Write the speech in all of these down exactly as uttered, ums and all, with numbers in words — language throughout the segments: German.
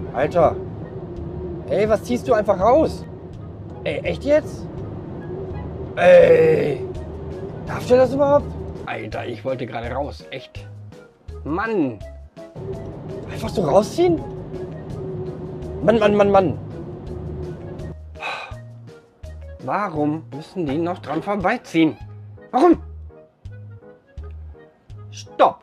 Alter. Ey, was ziehst du einfach raus? Ey, echt jetzt? Ey. Darf der das überhaupt? Alter, ich wollte gerade raus. Echt. Mann. Einfach so rausziehen? Mann, Mann, Mann, Mann. Warum müssen die noch dran vorbeiziehen? Warum? Stopp!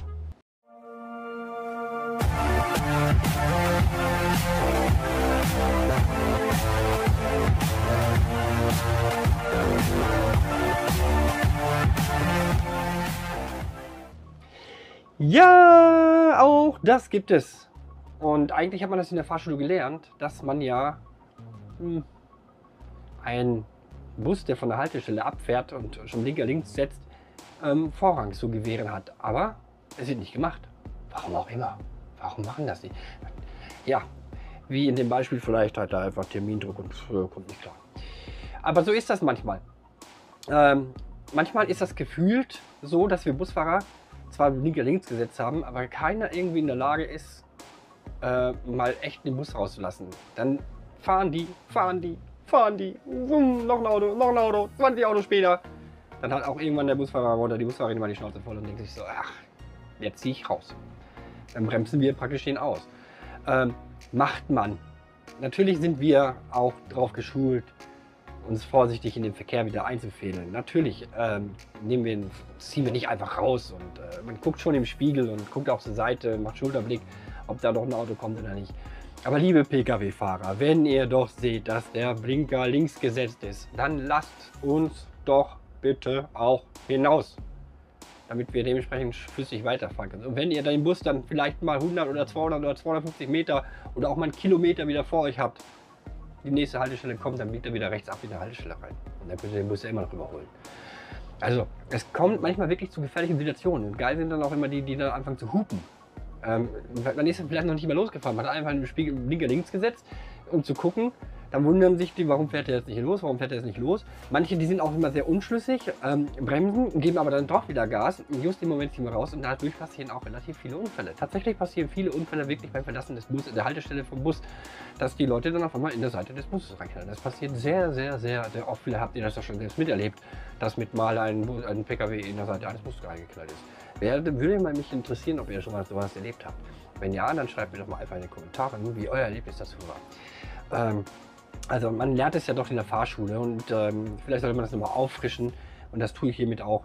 Ja, auch das gibt es. Und eigentlich hat man das in der Fahrschule gelernt, dass man ja hm, ein Bus, der von der Haltestelle abfährt und schon linker links setzt, ähm, Vorrang zu gewähren hat. Aber es wird nicht gemacht. Warum auch immer. Warum machen das nicht? Ja, wie in dem Beispiel vielleicht hat er einfach Termindruck und äh, kommt nicht klar. Aber so ist das manchmal. Ähm, manchmal ist das gefühlt so, dass wir Busfahrer zwar linker links gesetzt haben, aber keiner irgendwie in der Lage ist, äh, mal echt den Bus rauszulassen. Dann fahren die, fahren die, fahren die, wumm, noch ein Auto, noch ein Auto, zwanzig Autos später. Dann hat auch irgendwann der Busfahrer oder die Busfahrerin mal die Schnauze voll und denkt sich so, ach, jetzt ziehe ich raus. Dann bremsen wir praktisch den aus. Ähm, macht man. Natürlich sind wir auch darauf geschult, uns vorsichtig in den Verkehr wieder einzufädeln. Natürlich ähm, nehmen wir, ziehen wir nicht einfach raus und äh, man guckt schon im Spiegel und guckt auf zur Seite, macht Schulterblick, ob da doch ein Auto kommt oder nicht. Aber liebe Pkw-Fahrer, wenn ihr doch seht, dass der Blinker links gesetzt ist, dann lasst uns doch bitte auch hinaus, damit wir dementsprechend flüssig weiterfahren können. Und wenn ihr den Bus dann vielleicht mal hundert oder zweihundert oder zweihundertfünfzig Meter oder auch mal einen Kilometer wieder vor euch habt, die nächste Haltestelle kommt, dann biegt er wieder rechts ab in der Haltestelle rein. Und dann könnt ihr den Bus ja immer noch überholen. Also, es kommt manchmal wirklich zu gefährlichen Situationen. Und geil sind dann auch immer die, die dann anfangen zu hupen. Ähm, man ist dann vielleicht noch nicht mehr losgefahren, man hat einfach den Spiegel linker links gesetzt, um zu gucken. Dann wundern sich die, warum fährt er jetzt nicht los, warum fährt er jetzt nicht los. Manche, die sind auch immer sehr unschlüssig, ähm, bremsen, geben aber dann doch wieder Gas. Just im Moment ziehen wir raus und dadurch passieren auch relativ viele Unfälle. Tatsächlich passieren viele Unfälle wirklich beim Verlassen des Busses, der Haltestelle vom Bus, dass die Leute dann auf einmal in der Seite des Busses reinknallen. Das passiert sehr, sehr, sehr, sehr oft. Vielleicht habt ihr das doch schon selbst miterlebt, dass mit mal ein, Bus, ein P K W in der Seite eines Busses reingeknallt ist. Wer, würde mal mich interessieren, ob ihr schon mal sowas erlebt habt. Wenn ja, dann schreibt mir doch mal einfach in die Kommentare, wie euer Erlebnis dazu war. Ähm, Also man lernt es ja doch in der Fahrschule und ähm, vielleicht sollte man das nochmal auffrischen und das tue ich hiermit auch.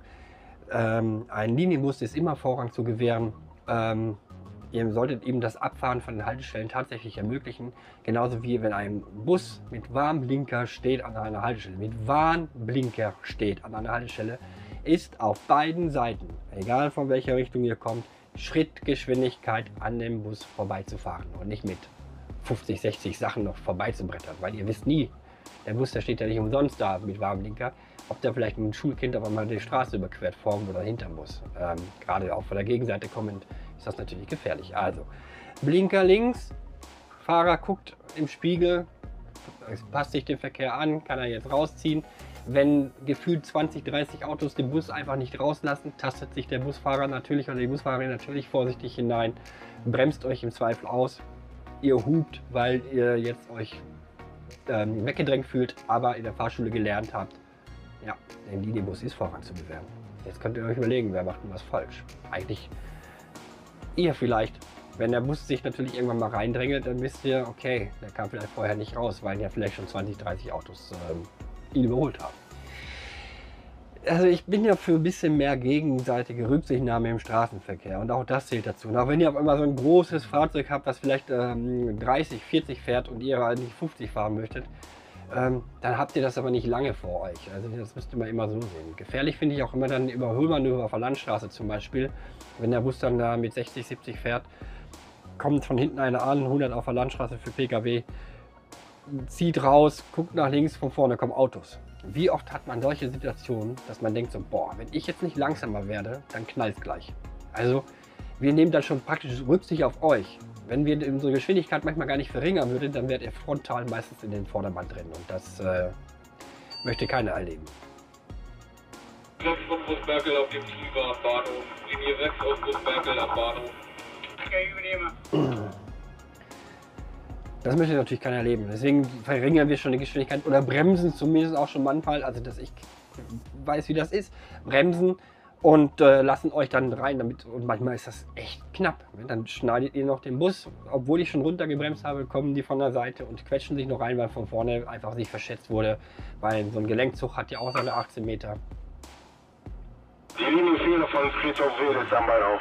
Ähm, ein Linienbus ist immer Vorrang zu gewähren. Ähm, ihr solltet eben das Abfahren von den Haltestellen tatsächlich ermöglichen. Genauso wie wenn ein Bus mit Warnblinker steht an einer Haltestelle, mit Warnblinker steht an einer Haltestelle, ist auf beiden Seiten, egal von welcher Richtung ihr kommt, Schrittgeschwindigkeit an dem Bus vorbeizufahren und nicht mit fünfzig, sechzig Sachen noch vorbeizubrettern, weil ihr wisst nie, der Bus, der steht ja nicht umsonst da mit Warnblinker, ob der vielleicht ein Schulkind aber mal die Straße überquert, vorm oder hinterm Bus. Ähm, gerade auch von der Gegenseite kommend ist das natürlich gefährlich. Also Blinker links, Fahrer guckt im Spiegel, passt sich den Verkehr an, kann er jetzt rausziehen. Wenn gefühlt zwanzig, dreißig Autos den Bus einfach nicht rauslassen, tastet sich der Busfahrer natürlich oder die Busfahrerin natürlich vorsichtig hinein, bremst euch im Zweifel aus. Ihr hupt, weil ihr jetzt euch ähm, weggedrängt fühlt, aber in der Fahrschule gelernt habt, ja, der Linienbus ist Vorrang zu gewähren. Jetzt könnt ihr euch überlegen, wer macht denn was falsch. Eigentlich ihr vielleicht. Wenn der Bus sich natürlich irgendwann mal reindrängelt, dann wisst ihr, okay, der kam vielleicht vorher nicht raus, weil ja vielleicht schon zwanzig, dreißig Autos ähm, ihn überholt haben. Also ich bin ja für ein bisschen mehr gegenseitige Rücksichtnahme im Straßenverkehr und auch das zählt dazu. Und auch wenn ihr auf einmal so ein großes Fahrzeug habt, das vielleicht ähm, dreißig, vierzig fährt und ihr eigentlich fünfzig fahren möchtet, ähm, dann habt ihr das aber nicht lange vor euch. Also das müsst ihr mal immer so sehen. Gefährlich finde ich auch immer dann Überholmanöver auf der Landstraße zum Beispiel. Wenn der Bus dann da mit sechzig, siebzig fährt, kommt von hinten einer an, hundert auf der Landstraße für P K W, zieht raus, guckt nach links, von vorne kommen Autos. Wie oft hat man solche Situationen, dass man denkt so, boah, wenn ich jetzt nicht langsamer werde, dann knallt es gleich. Also wir nehmen dann schon praktisch Rücksicht auf euch. Wenn wir unsere Geschwindigkeit manchmal gar nicht verringern würden, dann wärt ihr frontal meistens in den Vordermann drin und das äh, möchte keiner erleben. Von Großberkel auf dem Tiefbahn Bahnhof, Linie sechs aus Großberkel am Bahnhof. Okay, übernehme. Das möchte natürlich keiner erleben. Deswegen verringern wir schon die Geschwindigkeit oder bremsen zumindest auch schon manchmal, also dass ich weiß, wie das ist, bremsen und äh, lassen euch dann rein damit. Und manchmal ist das echt knapp. Dann schneidet ihr noch den Bus, obwohl ich schon runtergebremst habe, kommen die von der Seite und quetschen sich noch rein, weil von vorne einfach sich verschätzt wurde, weil so ein Gelenkzug hat ja auch seine achtzehn Meter. Die Linie vier von Friedhof Wedels am Bahnhof.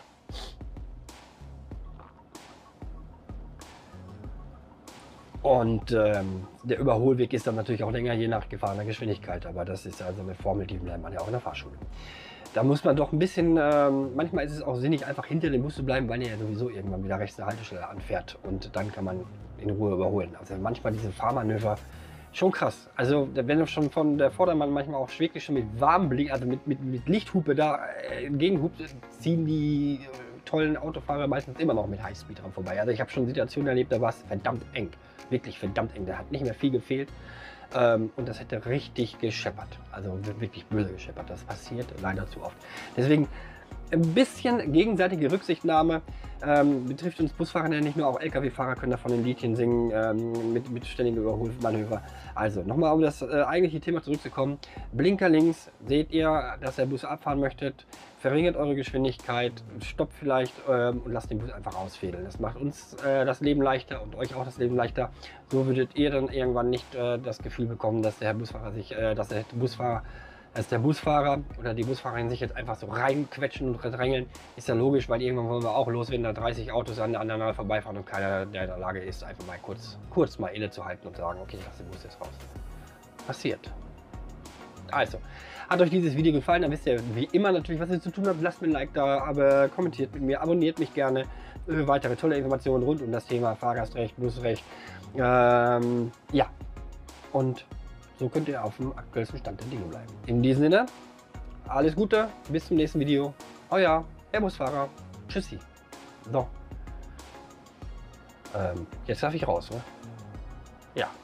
Und ähm, der Überholweg ist dann natürlich auch länger, je nach gefahrener Geschwindigkeit. Aber das ist also eine Formel, die lernt man ja auch in der Fahrschule. Da muss man doch ein bisschen, ähm, manchmal ist es auch sinnig, einfach hinter dem Bus zu bleiben, weil er ja sowieso irgendwann wieder rechts eine Haltestelle anfährt. Und dann kann man in Ruhe überholen. Also manchmal diese Fahrmanöver, schon krass. Also wenn schon von der Vordermann manchmal auch wirklich schon mit warmem Blick, also mit, mit, mit Lichthupe da äh, entgegenhupt, ziehen die äh, tollen Autofahrer meistens immer noch mit Highspeed dran vorbei. Also ich habe schon Situationen erlebt, da war es verdammt eng. Wirklich verdammt eng. Da hat nicht mehr viel gefehlt. Ähm, und das hätte richtig gescheppert. Also wirklich böse gescheppert. Das passiert leider zu oft. Deswegen ein bisschen gegenseitige Rücksichtnahme. Ähm, betrifft uns Busfahrer ja nicht nur, auch L K W-Fahrer können davon ein Liedchen singen ähm, mit, mit ständigen Überholmanöver. Also nochmal, um das äh, eigentliche Thema zurückzukommen. Blinker links, seht ihr, dass der Bus abfahren möchte, verringert eure Geschwindigkeit, stoppt vielleicht ähm, und lasst den Bus einfach ausfädeln. Das macht uns äh, das Leben leichter und euch auch das Leben leichter. So würdet ihr dann irgendwann nicht äh, das Gefühl bekommen, dass der Herr Busfahrer sich, äh, dass der Busfahrer Als der Busfahrer oder die Busfahrerin sich jetzt einfach so reinquetschen und drängeln, ist ja logisch, weil irgendwann wollen wir auch los, wenn da dreißig Autos aneinander vorbeifahren und keiner, der in der Lage ist, einfach mal kurz, kurz mal innezuhalten und sagen, okay, lass den Bus jetzt raus. Passiert. Also, hat euch dieses Video gefallen, dann wisst ihr wie immer natürlich, was ihr zu tun habt. Lasst mir ein Like da, aber kommentiert mit mir, abonniert mich gerne für weitere tolle Informationen rund um das Thema Fahrgastrecht, Busrecht. Ähm, ja, und so könnt ihr auf dem aktuellsten Stand der Dinge bleiben. In diesem Sinne, alles Gute, bis zum nächsten Video. Euer der Busfahrer. Tschüssi. So. Ähm, jetzt darf ich raus, ne? Ja.